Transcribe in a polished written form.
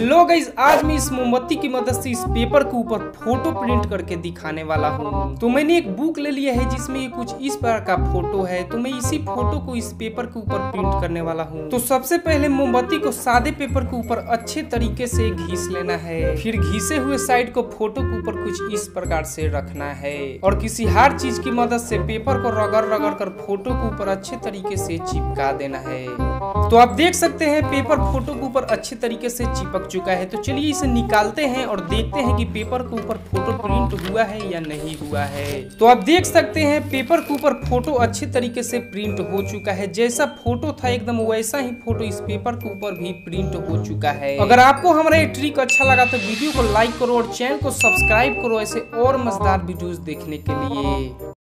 Hello guys, आज मैं इस मोमबत्ती की मदद से इस पेपर के ऊपर फोटो प्रिंट करके दिखाने वाला हूँ। तो मैंने एक बुक ले लिया है जिसमें ये कुछ इस प्रकार का फोटो है। तो मैं इसी फोटो को इस पेपर के ऊपर प्रिंट करने वाला हूँ। तो सबसे पहले मोमबत्ती को सादे पेपर के ऊपर अच्छे तरीके से घिस लेना है। फिर घिसे हुए साइड को फोटो के ऊपर कुछ इस प्रकार से रखना है और किसी हार्ड चीज की मदद से पेपर को रगड़ रगड़ कर फोटो के ऊपर अच्छे तरीके से चिपका देना है। तो आप देख सकते हैं पेपर फोटो के ऊपर अच्छे तरीके से चिपक चुका है। तो चलिए इसे निकालते हैं और देखते हैं कि पेपर के ऊपर फोटो प्रिंट हुआ है या नहीं हुआ है। तो आप देख सकते हैं पेपर के ऊपर फोटो अच्छे तरीके से प्रिंट हो चुका है। जैसा फोटो था एकदम वैसा ही फोटो इस पेपर के ऊपर भी प्रिंट हो चुका है। अगर आपको हमारा ये ट्रिक अच्छा लगा तो वीडियो को लाइक करो और चैनल को सब्सक्राइब करो ऐसे और मजेदार वीडियोस देखने के लिए।